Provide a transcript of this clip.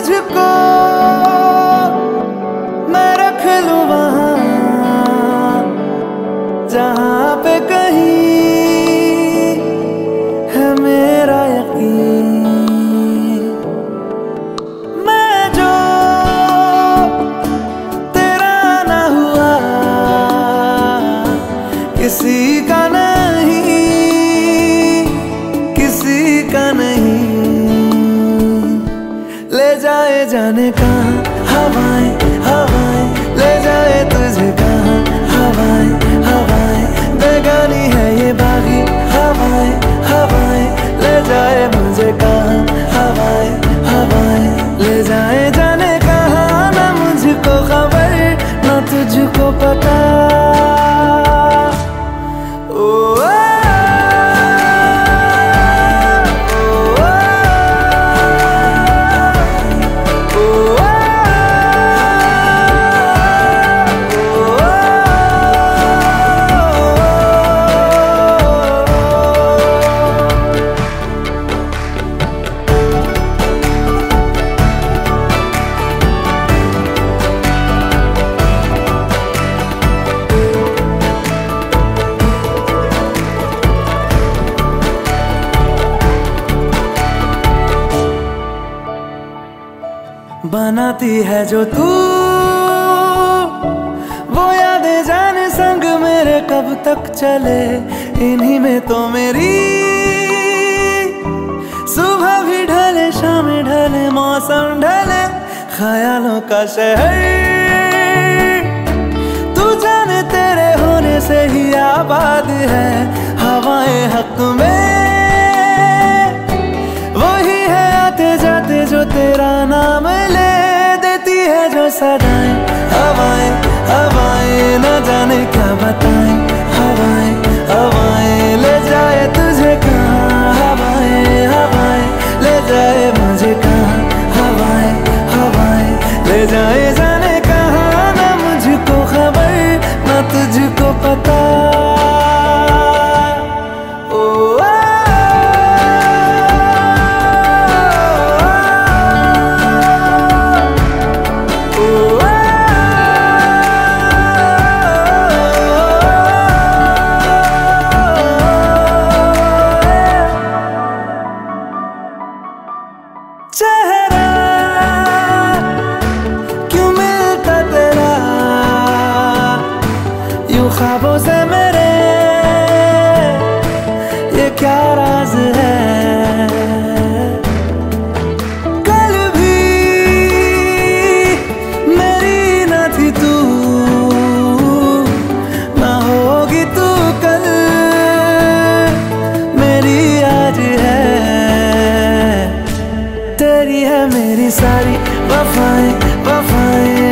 तुझको मैं रख लूं वहां जहां पे कहीं है मेरा यकीन। मैं जो तेरा ना हुआ किसी का नहीं, किसी का नहीं। ले जाए जाने कहाँ हवाएं हवाएं, ले जाए तुझे कहाँ हवाएं हवाएं। बेगानी है ये बागी हवाएं हवाएं, ले जाए मुझे कहाँ हवाएं हवाएं। ले जाए जाने कहाँ, ना मुझको खबर ना तुझको पता। बनाती है जो तू वो यादें जाने संग मेरे कब तक चले। इन्हीं में तो मेरी सुबह भी ढले शाम ढले मौसम ढले। ख्यालों का शहर तू जाने तेरे होने से ही आबाद है। हवाएं हक में वही है आते जाते जो तेरा नाम ले देती है जो सदाएं। हवाएं हवाएं न जाने क्या बताएं। हवाएं हवाएं ले जाए तुझे कहाँ हवाएं हवाएं, ले जाए मुझे कहाँ हवाएं हवाएं। ले जाए जाने कहाँ, ना मुझको खबर ना तुझको पता। चेहरा क्यों मिलता तेरा यूं ख्वाबों से मेरे, ये क्या राज है। कल भी मेरी ना थी तू, ना होगी तू कल मेरी आज है। तेरी है मेरी सारी वफाएं वफाएं,